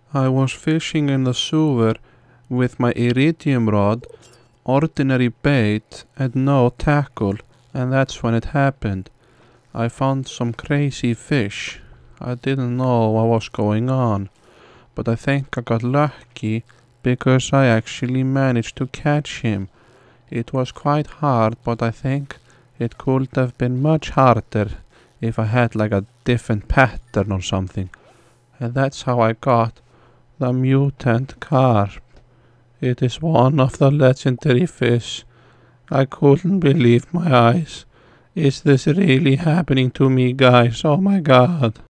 I was fishing in the sewer with my iridium rod, ordinary bait, and no tackle, and that's when it happened. I found some crazy fish. I didn't know what was going on, but I think I got lucky because I actually managed to catch him. It was quite hard, but I think it could have been much harder if I had like a different pattern or something. And that's how I got the Mutant Carp. It is one of the legendary fish. I couldn't believe my eyes. Is this really happening to me, guys? Oh my god.